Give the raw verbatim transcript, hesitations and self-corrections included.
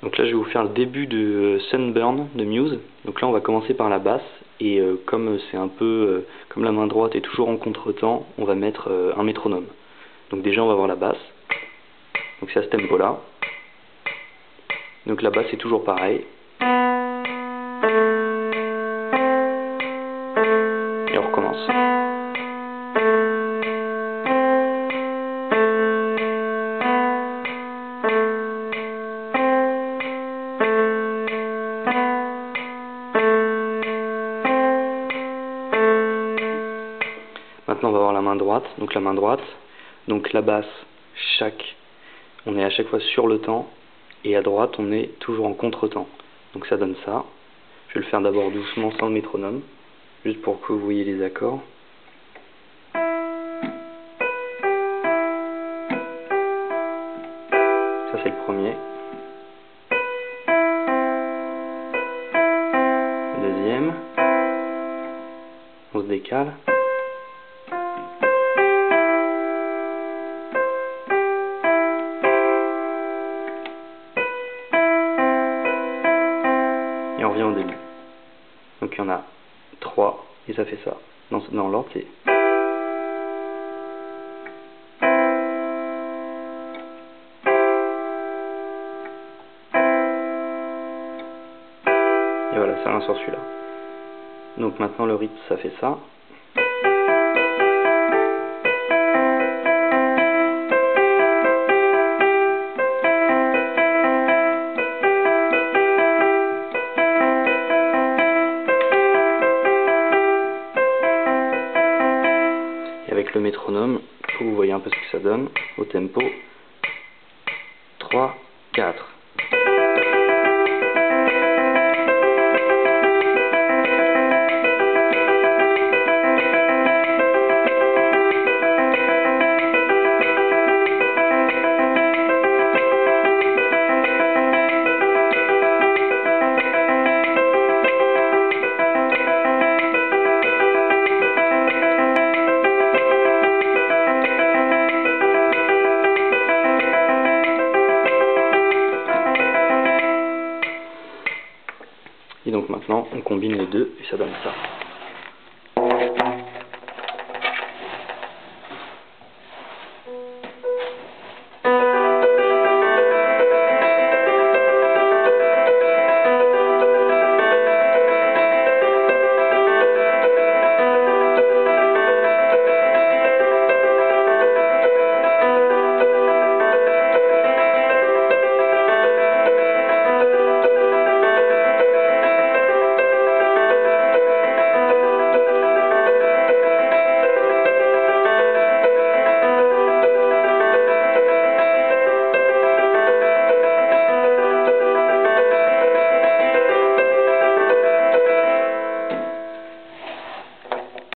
Donc là je vais vous faire le début de Sunburn de Muse. Donc là on va commencer par la basse, et euh, comme c'est un peu euh, comme la main droite est toujours en contretemps, on va mettre euh, un métronome. Donc déjà on va voir la basse, donc c'est à ce tempo là. Donc la basse est toujours pareil. Et on recommence. Maintenant on va voir la main droite, donc la main droite, donc la basse, chaque, on est à chaque fois sur le temps, et à droite on est toujours en contre-temps. Donc ça donne ça. Je vais le faire d'abord doucement sans le métronome, juste pour que vous voyez les accords. Ça c'est le premier. Le deuxième. On se décale. Et on revient au début. Donc il y en a trois, et ça fait ça. Dans, dans l'ordre, c'est... Et voilà, ça l'un sur celui-là. Donc maintenant le rythme, ça fait ça. Avec le métronome, pour que vous voyez un peu ce que ça donne, au tempo trois, quatre. Et donc maintenant on combine les deux et ça donne ça.